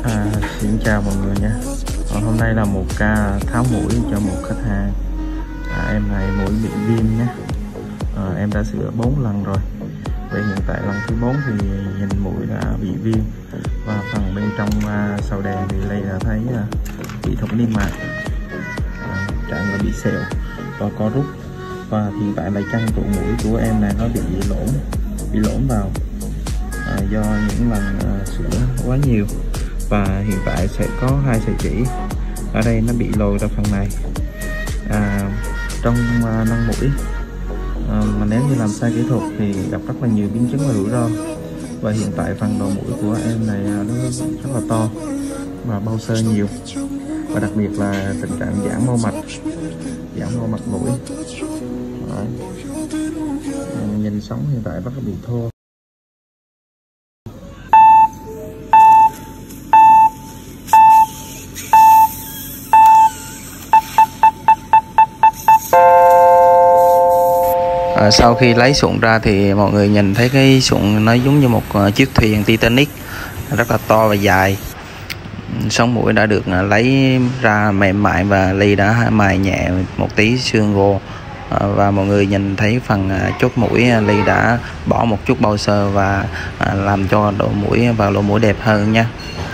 Xin chào mọi người nha. Hôm nay là một ca tháo mũi cho một khách hàng. Em này mũi bị viêm nhé. Em đã sửa 4 lần rồi. Về hiện tại lần thứ 4 thì nhìn mũi đã bị viêm và phần bên trong sầu đèn thì đây là thấy bị thủng niêm mạc, trạng là bị sẹo và có rút. Và hiện tại là chân tụ mũi của em này nó bị lỗm vào do những lần sửa quá nhiều. Và hiện tại sẽ có 2 sợi chỉ ở đây, nó bị lồi ra phần này. Trong nâng mũi mà nếu như làm sai kỹ thuật thì gặp rất là nhiều biến chứng và rủi ro. Và hiện tại phần đầu mũi của em này nó rất là to và bao xơ nhiều, và đặc biệt là tình trạng giãn mô mạch mũi. Nhìn sống hiện tại rất là bị thô. Sau khi lấy sụn ra thì mọi người nhìn thấy cái sụn nó giống như một chiếc thuyền Titanic rất là to và dài. Sống mũi đã được lấy ra mềm mại và Ly đã mài nhẹ một tí xương gồ. Và mọi người nhìn thấy phần chốt mũi, Ly đã bỏ một chút bao sơ và làm cho độ mũi và lỗ mũi đẹp hơn nha.